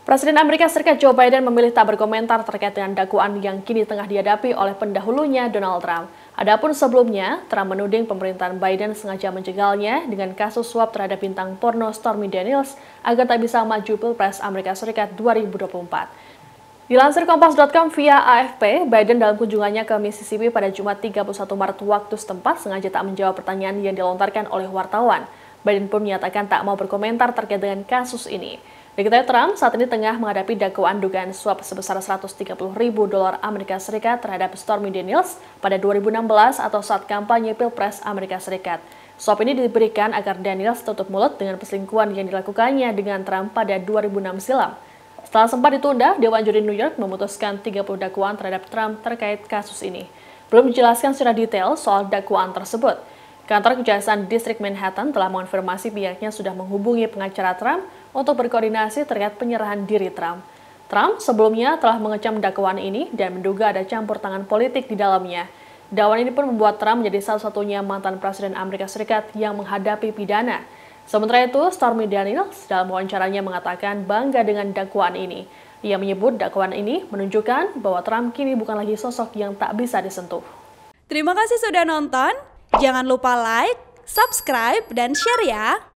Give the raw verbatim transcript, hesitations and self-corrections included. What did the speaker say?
Presiden Amerika Serikat Joe Biden memilih tak berkomentar terkait dengan dakwaan yang kini tengah dihadapi oleh pendahulunya Donald Trump. Adapun sebelumnya, Trump menuding pemerintahan Biden sengaja menjegalnya dengan kasus suap terhadap bintang porno Stormy Daniels agar tak bisa maju Pilpres Amerika Serikat dua ribu dua puluh empat. Dilansir Kompas titik com via A F P, Biden dalam kunjungannya ke Mississippi pada Jumat tiga puluh satu Maret waktu setempat sengaja tak menjawab pertanyaan yang dilontarkan oleh wartawan. Biden pun menyatakan tak mau berkomentar terkait dengan kasus ini. Diketahui Trump saat ini tengah menghadapi dakwaan dugaan suap sebesar seratus tiga puluh ribu dolar Amerika Serikat terhadap Stormy Daniels pada dua ribu enam belas atau saat kampanye Pilpres Amerika Serikat. Suap ini diberikan agar Daniels tutup mulut dengan perselingkuhan yang dilakukannya dengan Trump pada dua ribu enam silam. Setelah sempat ditunda, Dewan Juri New York memutuskan tiga puluh dakwaan terhadap Trump terkait kasus ini. Belum dijelaskan secara detail soal dakwaan tersebut. Kantor Kejaksaan Distrik Manhattan telah mengonfirmasi pihaknya sudah menghubungi pengacara Trump untuk berkoordinasi terkait penyerahan diri Trump. Trump sebelumnya telah mengecam dakwaan ini dan menduga ada campur tangan politik di dalamnya. Dakwaan ini pun membuat Trump menjadi salah satunya mantan Presiden Amerika Serikat yang menghadapi pidana. Sementara itu, Stormy Daniels dalam wawancaranya mengatakan bangga dengan dakwaan ini. Ia menyebut dakwaan ini menunjukkan bahwa Trump kini bukan lagi sosok yang tak bisa disentuh. Terima kasih sudah nonton. Jangan lupa like, subscribe, dan share ya!